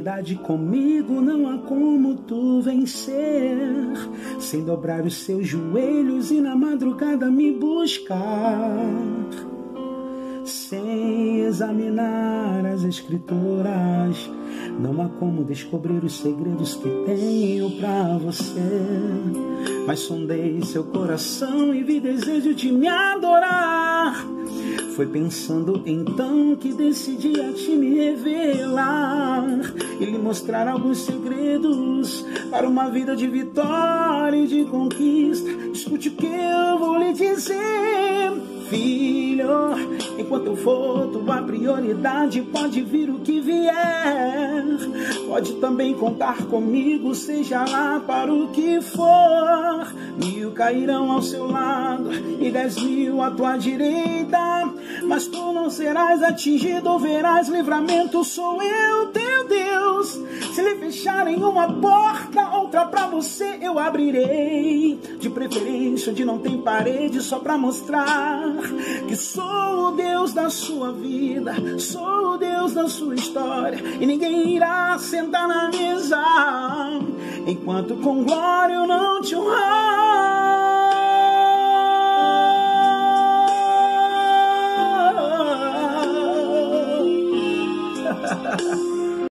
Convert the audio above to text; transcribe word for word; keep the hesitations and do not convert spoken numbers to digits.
verdade, comigo não há como tu vencer, sem dobrar os seus joelhos e na madrugada me buscar, sem examinar as escrituras. Não há como descobrir os segredos que tenho pra você, mas sondei seu coração e vi desejo de me adorar. Foi pensando então que decidi a te me revelar e lhe mostrar alguns segredos para uma vida de vitória e de conquista. Escute o que eu vou lhe dizer, filho. Enquanto eu for tua prioridade, pode vir o que vier. Pode também contar comigo, seja lá para o que for. Mil cairão ao seu lado e dez mil à tua direita, mas tu não serás atingido, verás livramento. Sou eu, teu Deus. Se lhe fecharem uma porta, outra pra você eu abrirei. De preferência onde não tem parede, só pra mostrar que sou o Deus da sua vida, sou o Deus da sua história, e ninguém irá sentar na mesa enquanto com glória eu não te honrar.